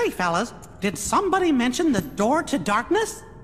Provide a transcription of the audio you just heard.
Say, fellas, did somebody mention the door to darkness?